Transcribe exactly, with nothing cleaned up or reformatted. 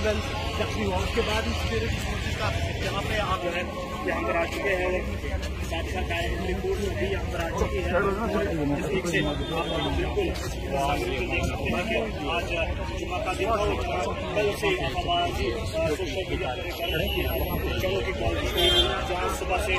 Level जख्मी हुआ, उसके बाद फिर यहाँ पे आप जो है यहाँ पर आ चुके हैं और साथ साथ आए रिपोर्ट भी यहाँ पर आ चुकी है। ठीक से आप बिल्कुल देख सकते हैं कि आज जुम्मा का दिन हो, कल से हमारा सोशल मीडिया पर चलो की क्वालिटी जहाँ सुबह से